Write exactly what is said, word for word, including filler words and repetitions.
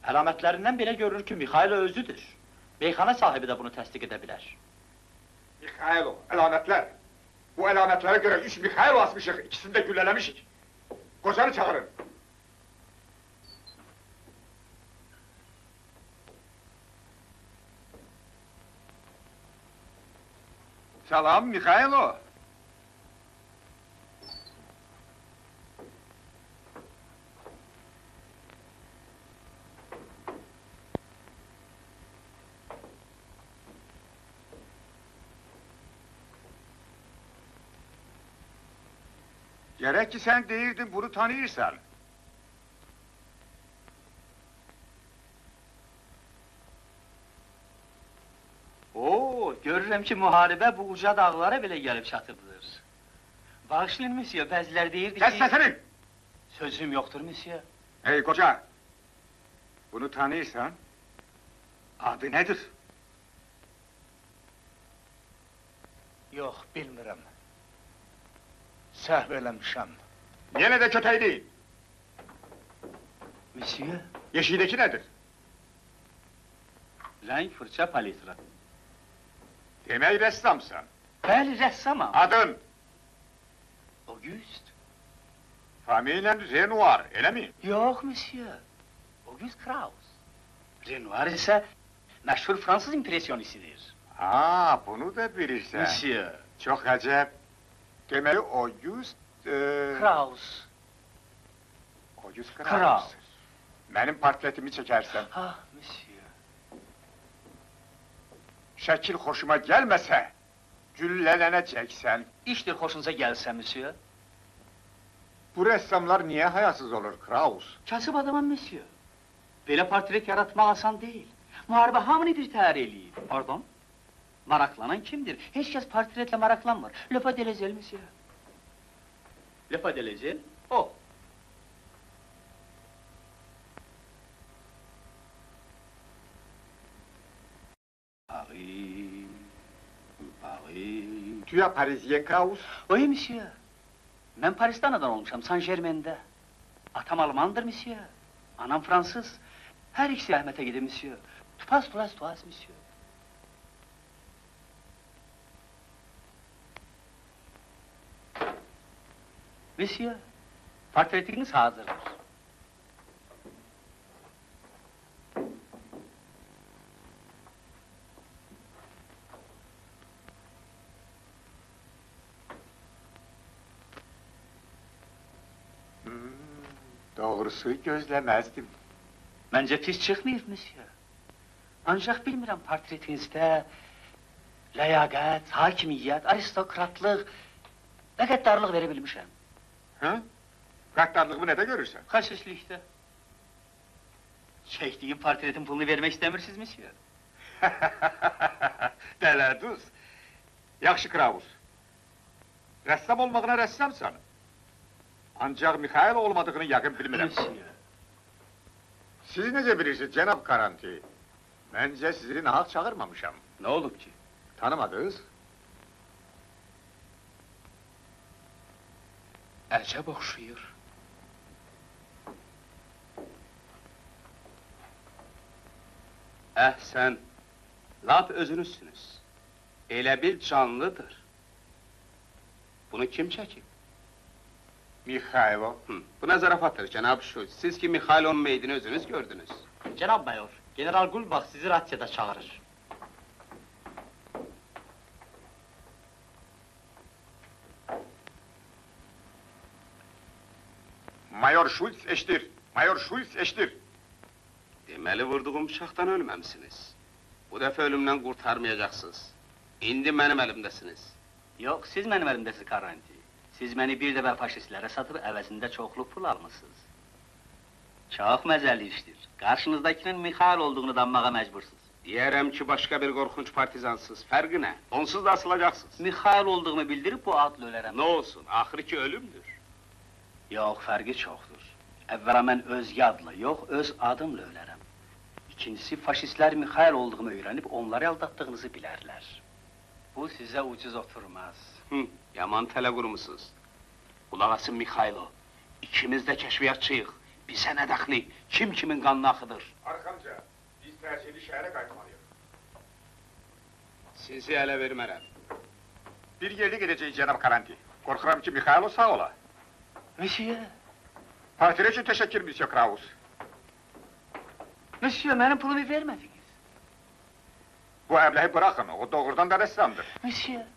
Əlamətlərindən belə görünür ki, Mikhailo özüdür. Meyxana sahibi də bunu təsdiq edə bilər. Mikhailo, əlamətlər. Bu əlamətlərə görə üç Mikhailo asmışıq, ikisini də güllələmişik. Qocanı çağırın. Salam, Mikhailo. Gerek ki sen deyirdin, bunu tanıyırsan. Oo, görürəm ki, müharibə bu uca dağlara belə gəlib çatıbdır. Bağışlayın, müsyo, bəzilər deyirdi ki... Kes sesini! Sözüm yoxdur, müsyo. Hey koca! Bunu tanıyırsan, adı nedir? Yox, bilmirəm. Səhv eləmişəm. Yine de kötey değil. Müsyo, Yeşildeki nedir? rəng fırça palitra. Demek ressamsan. Bəli, rəssamam. Adın? Auguste. Familyen Renoir, öyle mi? Yox, müsyo. Auguste Kraus. Renoir isə məşhur Fransız impresyonistidir. Ha, bunu da bilirsen. Müsyo. Çok acayip. Demek Auguste... E... Kraus. Auguste Kraus. Kraus. Benim portretimi çekersen, Ah, müsyo. şekil hoşuma gelmese, gülleneceksen, İşdir xoşunuza gəlsə, müsyo. bu ressamlar niye hayasız olur Kraus? Kasıb adamam, müsyo. Belə portret yaratmaq asan deyil. Müharibə hamını bir təhər eləyir. Pardon? Maraklanan kimdir? Heç kəs portretlə maraklanmır. Le pas de lezel, müsyo. Le pas de lezel? O. Paris... Paris... Tu es parisien Kraus? Oui, müsyo. Mən Parisdə anadan olmuşam, Saint-Germain'də. Atam Almandır, müsyo. Anam Fransız. Hər ikisi rəhmətə gedir, müsyo. Tupas, tulas, tuas, müsyo. Müsyo, portretiniz hazırdır. Hmm, doğrusu gözlemezdim. Məncə pis çıxmayıb, müsyo. Ancaq bilmirəm, portretinizdə... ləyaqət, hakimiyyət, aristokratlıq və qəddarlıq verə bilmişəm. Ha? Gaddarlığımı ne de görürsen? Xəsislikdə. Çəkdiyim portretin pulunu vermək istəmirsiniz, müsyo? Deleduz. Yaxşı Kraus. Ressam olmağına ressamsan. Ancak Mikhail olmadığını yakın bilmirəm. Müsyo. Siz necə bilirsiniz Cenab Karanti? Bence sizi nahaq çağırmamışam. Nə olub ki? Tanımadınız? Əcəb oxşuyur. Əhsən, lap özünüzsünüz. Elə bil canlıdır. Bunu kim çəkib? Mikhailo. Hı, bu nə zarafatdır, cənab Şulz. Siz ki, Mikhailonun meydini özünüz gördünüz. Cənab mayor, General Gulbach sizi rasyada çağırır. Mayor Schulz eşdir. Mayor Schulz eşdir. Deməli, vurduğum bıçaqdan ölməmsiniz. Bu dəfə ölümdən qurtarmayacaqsınız. İndi mənim əlimdəsiniz. Yox, siz mənim əlimdəsiz, Karanti. Siz məni bir dəfə faşistlərə satıb əvəzində çoxlu pul almışsınız. Çox məzəli işdir. Qarşınızdakının Mikhail olduğunu danmağa məcbursunuz. Deyərəm ki, başqa bir qorxunç partizansız. Fərqi nə? Onsuz da asılacaqsınız. Mikhail olduğumu bildirib bu adla ölərəm. Nə olsun, axırı ki ölümdür. Yox, fərqi çoxdur. Əvvəla mən özgə adla, yox, öz adımla ölərəm. İkincisi, faşistlər Mikhail olduğumu öyrənib onları aldatdığınızı bilərlər. Bu sizə ucuz oturmaz. Hı, yaman tələ qurmusunuz. Qulaq asın Mikhailo. İkimiz də kəşfiyyatçıyıq. Bize ne dakli? Kim kimin kanını akıdır? Arkamca, biz təsirli şəhərə qayıtmalıyıq. Sizi ələ vermərəm. Bir yerli gedəcək cənab Karanti. Qorxuram ki, Mikhailo sağ ola. Monsieur, Portre üçün təşəkkür, Monsieur Kraus. monsieur, mənim pulumu vermədiniz. Bu əbləhi bırakın, o doğrudan da rəssamdır. Monsieur,